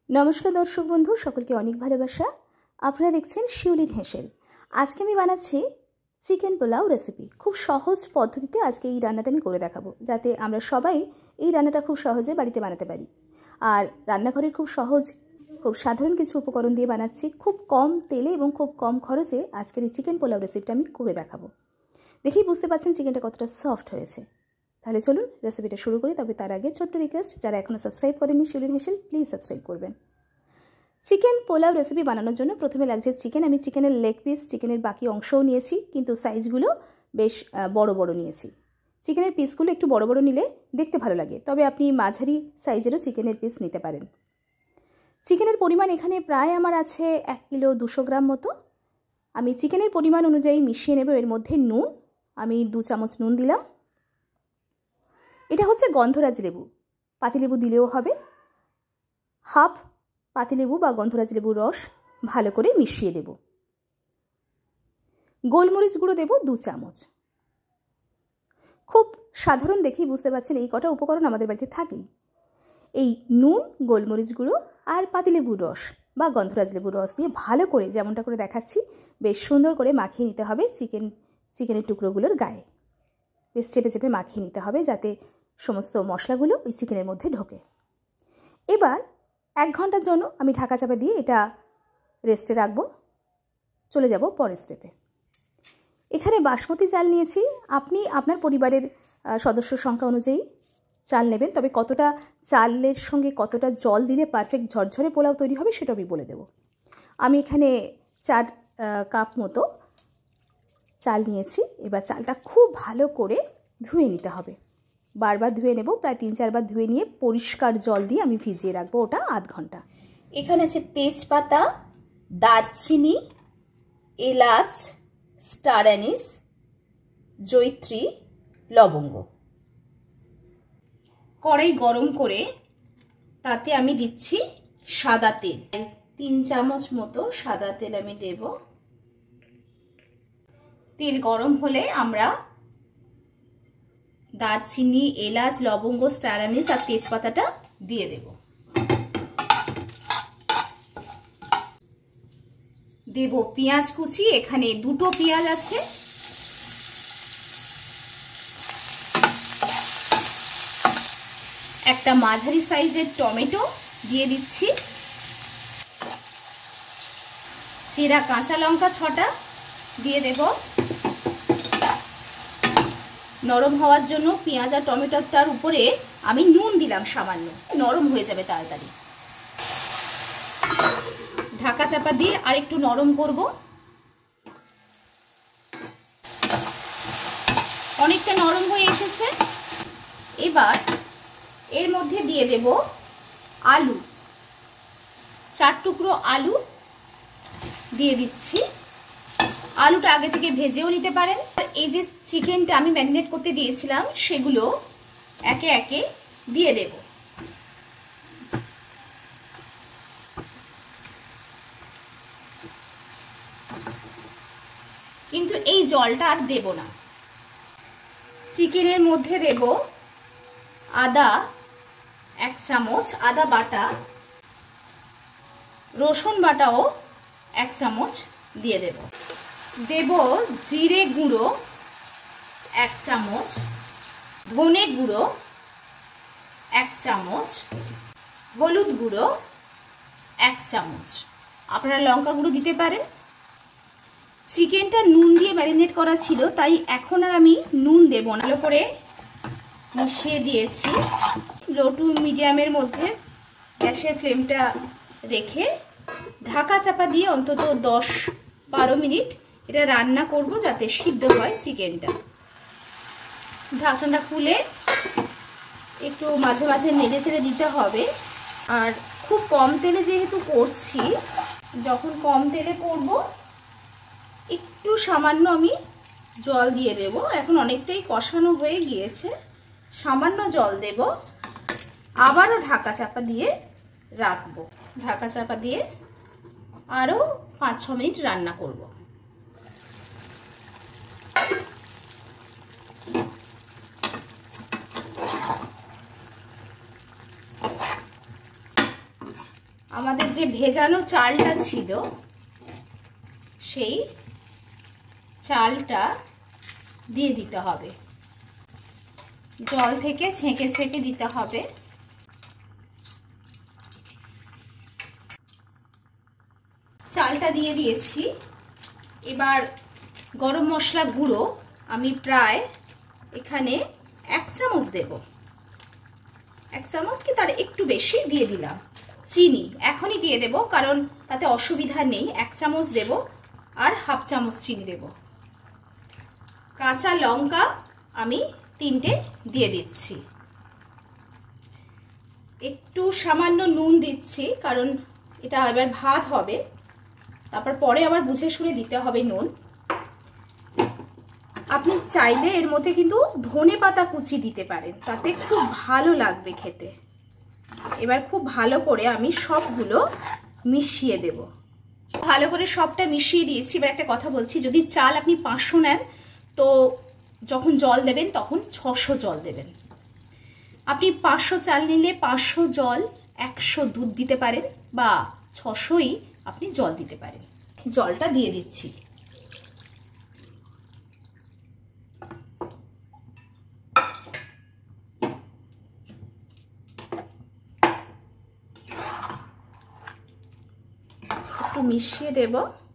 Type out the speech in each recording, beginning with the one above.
নমস্কার দর্শক বন্ধু, সকলকে অনেক ভালোবাসা। আপনারা দেখছেন শিউলির হেসেল। আজকে আমি বানাচ্ছি চিকেন পোলাও রেসিপি। খুব সহজ পদ্ধতিতে আজকে এই রান্নাটা আমি করে দেখাবো, যাতে আমরা সবাই এই রান্নাটা খুব সহজে বাড়িতে বানাতে পারি। আর রান্নাঘরের খুব সহজ, খুব সাধারণ কিছু উপকরণ দিয়ে বানাচ্ছি, খুব কম তেলে এবং খুব কম খরচে আজকের এই চিকেন পোলাও রেসিপিটা আমি করে দেখাবো। দেখেই বুঝতে পারছেন চিকেনটা কতটা সফট হয়েছে। তাহলে চলুন রেসিপিটা শুরু করি। তবে তার আগে ছোট্ট রিকোয়েস্ট, যারা এখনও সাবস্ক্রাইব করেননি শিউলির হেসেল, প্লিজ সাবস্ক্রাইব করবেন। চিকেন পোলাও রেসিপি বানানোর জন্য প্রথমে লাগছে চিকেন। আমি চিকেনের লেগ পিস, চিকেনের বাকি অংশও নিয়েছি, কিন্তু সাইজগুলো বেশ বড় বড় নিয়েছি। চিকেনের পিসগুলো একটু বড় বড় নিলে দেখতে ভালো লাগে, তবে আপনি মাঝারি সাইজেরও চিকেনের পিস নিতে পারেন। চিকেনের পরিমাণ এখানে প্রায় আমার আছে 1 কিলো 200 গ্রাম মতো। আমি চিকেনের পরিমাণ অনুযায়ী মিশিয়ে নেব। এর মধ্যে নুন, আমি 2 চামচ নুন দিলাম। এটা হচ্ছে গন্ধরাজ লেবু, পাতিলেবু দিলেও হবে। হাফ পাতিলেবু বা গন্ধরাজ লেবুর রস ভালো করে মিশিয়ে দেব। গোলমরিচ গুঁড়ো দেব 2 চামচ। খুব সাধারণ দেখেই বুঝতে পারছেন এই কটা উপকরণ আমাদের বাড়িতে থাকেই। এই নুন, গোলমরিচ গুঁড়ো আর পাতিলেবুর রস বা গন্ধরাজ লেবুর রস দিয়ে ভালো করে, যেমনটা করে দেখাচ্ছি, বেশ সুন্দর করে মাখিয়ে নিতে হবে চিকেনের টুকরোগুলোর গায়ে। বেশ চেপে চেপে মাখিয়ে নিতে হবে, যাতে সমস্ত মশলাগুলো ওই চিকেনের মধ্যে ঢোকে। এবার 1 ঘন্টার জন্য আমি ঢাকা চাপা দিয়ে এটা রেস্টে রাখবো। চলে যাব পরের স্টেপে। এখানে বাসমতি চাল নিয়েছি। আপনি আপনার পরিবারের সদস্য সংখ্যা অনুযায়ী চাল নেবেন, তবে কতটা চালের সঙ্গে কতটা জল দিলে পারফেক্ট ঝরঝরে পোলাও তৈরি হবে সেটা আমি বলে দেব। আমি এখানে 4 কাপ মতো চাল নিয়েছি। এবার চালটা খুব ভালো করে ধুয়ে নিতে হবে। বারবার ধুয়ে নেব, প্রায় 3-4 বার ধুয়ে নিয়ে পরিষ্কার জল দিয়ে আমি ভিজিয়ে রাখবো ওটা আধ ঘন্টা। এখানে আছে তেজপাতা, দারচিনি, এলাচ, স্টার অ্যানিস, জয়িত্রী, লবঙ্গ। কড়াই গরম করে তাতে আমি দিচ্ছি সাদা তেল। 3 চামচ মতো সাদা তেল আমি দেব। তেল গরম হলে আমরা দারচিনি, এলাচ, লবঙ্গ, স্টার অ্যানিস আর তেজপাতাটা দিয়ে দেব। দেব পেঁয়াজ কুচি। এখানে 2টো পেঁয়াজ আছে। একটা মাঝারি সাইজের টমেটো দিয়ে দিচ্ছি। চেরা কাঁচা লঙ্কা 6টা দিয়ে দেব। নরম হওয়ার জন্য পেঁয়াজ আর টমেটোটার উপরে আমি নুন দিলাম সামান্য, নরম হয়ে যাবে তাড়াতাড়ি। ঢাকা চাপা দিয়ে আর একটু নরম করব। অনেকটা নরম হয়ে এসেছে। এবার এর মধ্যে দিয়ে দেব আলু। 4 টুকরো আলু দিয়ে দিচ্ছি। আলুটা আগে থেকে ভেজেও নিতে পারেন। আর এই যে চিকেনটা আমি ম্যারিনেট করতে দিয়েছিলাম, সেগুলো একে একে দিয়ে দেব। কিন্তু এই জলটা আর দেব না। চিকেনের মধ্যে দেব আদা 1 চামচ, আদা বাটা, রসুন বাটাও 1 চামচ দিয়ে দেব। দেব জিরে গুঁড়ো 1 চামচ, ধনে গুঁড়ো 1 চামচ, হলুদ গুঁড়ো 1 চামচ। আপনারা লঙ্কা গুঁড়ো দিতে পারেন। চিকেনটা নুন দিয়ে ম্যারিনেট করা ছিল, তাই এখন আর আমি নুন দেব না। ভালো করে মিশিয়ে দিয়েছি। লো টু মিডিয়ামের মধ্যে গ্যাসের ফ্লেমটা রেখে ঢাকা চাপা দিয়ে অন্তত 10-12 মিনিট এটা রান্না করব, যাতে সিদ্ধ হয় চিকেনটা। ঢাকনাটা খুলে একটু মাঝে মাঝে নেড়ে চেড়ে দিতে হবে। আর খুব কম তেলে যেহেতু করছি, যখন কম তেলে করব একটু সামান্য আমি জল দিয়ে দেব। এখন অনেকটাই কষানো হয়ে গিয়েছে, সামান্য জল দেব। আবারও ঢাকা চাপা দিয়ে রাখবো। ঢাকা চাপা দিয়ে আরও 5-6 মিনিট রান্না করব। আমাদের যে ভেজানো চালটা ছিল সেই চালটা দিয়ে দিতে হবে, জল থেকে ছেঁকে ছেঁকে দিতে হবে। চালটা দিয়ে দিয়েছি। এবার গরম মশলা গুঁড়ো আমি প্রায় এখানে 1 চামচ দেব, 1 চামচ কি তার একটু বেশি দিয়ে দিলাম। চিনি এখনই দিয়ে দেব, কারণ তাতে অসুবিধা নেই। 1 চামচ দেব আর 1/2 চামচ চিনি দেব। কাঁচা লঙ্কা আমি 3টে দিয়ে দিচ্ছি। একটু সামান্য নুন দিচ্ছি, কারণ এটা এবার ভাত হবে, তারপর পরে আবার বুঝে শুনে দিতে হবে নুন। আপনি চাইলে এর মধ্যে কিন্তু ধনেপাতা কুচি দিতে পারেন, তাতে খুব ভালো লাগবে খেতে। এবার খুব ভালো করে আমি সবগুলো মিশিয়ে দেব। ভালো করে সবটা মিশিয়ে দিয়েছি। এবার একটা কথা বলছি, যদি চাল আপনি 500 নেন তো যখন জল দেবেন তখন 600 জল দেবেন। আপনি 500 চাল নিলে 500 জল, 100 দুধ দিতে পারেন, বা 600ই আপনি জল দিতে পারেন। জলটা দিয়ে দিচ্ছি। একটু মিশিয়ে দেব।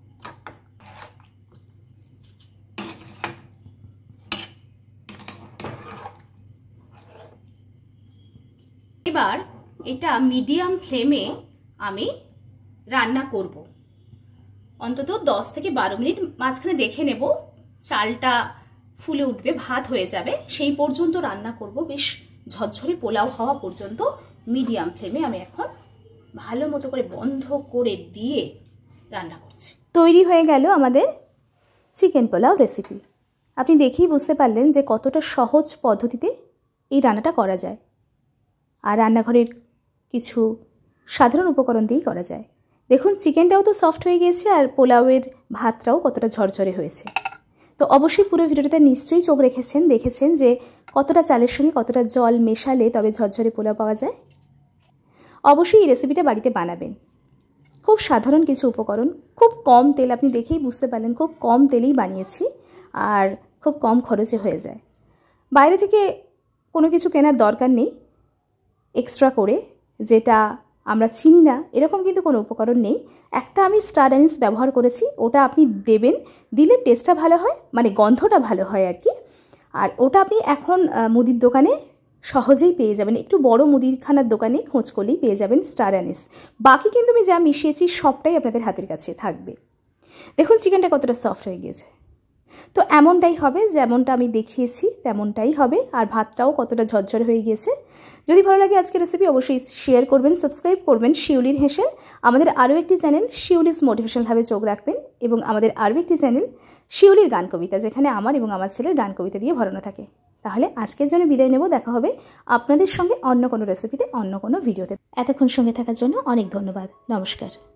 এবার এটা মিডিয়াম ফ্লেমে আমি রান্না করব, অন্তত 10 থেকে 12 মিনিট। মাঝখানে দেখে নেব চালটা ফুলে উঠবে, ভাত হয়ে যাবে, সেই পর্যন্ত রান্না করব। বেশ ঝরঝরে পোলাও হওয়া পর্যন্ত মিডিয়াম ফ্লেমে আমি এখন ভালো মতো করে বন্ধ করে দিয়ে রান্না করছি। তৈরি হয়ে গেল আমাদের চিকেন পোলাও রেসিপি। আপনি দেখেই বুঝতে পারলেন যে কতটা সহজ পদ্ধতিতে এই রান্নাটা করা যায়, আর রান্নাঘরের কিছু সাধারণ উপকরণ দিয়েই করা যায়। দেখুন চিকেনটাও তো সফট হয়ে গিয়েছে, আর পোলাওয়ের ভাতটাও কতটা ঝরঝরে হয়েছে। তো অবশ্যই পুরো ভিডিওটা নিশ্চয়ই চোখ রেখেছেন, দেখেছেন যে কতটা চালের সঙ্গে কতটা জল মেশালে তবে ঝরঝরে পোলাও পাওয়া যায়। অবশ্যই এই রেসিপিটা বাড়িতে বানাবেন। খুব সাধারণ কিছু উপকরণ, খুব কম তেল, আপনি দেখেই বুঝতে পারলেন খুব কম তেলেই বানিয়েছি, আর খুব কম খরচে হয়ে যায়। বাইরে থেকে কোনো কিছু কেনার দরকার নেই এক্সট্রা করে, যেটা আমরা চিনি না এরকম কিন্তু কোনো উপকরণ নেই। একটা আমি স্টার অ্যানিস ব্যবহার করেছি, ওটা আপনি দেবেন, দিলে টেস্টটা ভালো হয়, মানে গন্ধটা ভালো হয় আর কি। আর ওটা আপনি এখন মুদির দোকানে সহজেই পেয়ে যাবেন, একটু বড় মুদিখানার দোকানে খোঁজ করলেই পেয়ে যাবেন স্টার অ্যানিস। বাকি কিন্তু আমি যা মিশিয়েছি সবটাই আপনাদের হাতের কাছে থাকবে। দেখুন চিকেনটা কতটা সফট হয়ে গিয়েছে। তো এমনটাই হবে, যেমনটা আমি দেখিয়েছি তেমনটাই হবে। আর ভাতটাও কতটা ঝরঝরে হয়ে গিয়েছে। যদি ভালো লাগে আজকের রেসিপি অবশ্যই শেয়ার করবেন, সাবস্ক্রাইব করবেন। শিউলির হেসেল আমাদের আরও একটি চ্যানেল, শিউলিস মোটিভেশনাল ভাবে চোখ রাখবেন। এবং আমাদের আরও একটি চ্যানেল শিউলির গান কবিতা, যেখানে আমার এবং আমার ছেলের গান কবিতা দিয়ে ভরানো থাকে। তাহলে আজকের জন্য বিদায় নেব, দেখা হবে আপনাদের সঙ্গে অন্য কোনো রেসিপিতে, অন্য কোনো ভিডিওতে। এতক্ষণ সঙ্গে থাকার জন্য অনেক ধন্যবাদ। নমস্কার।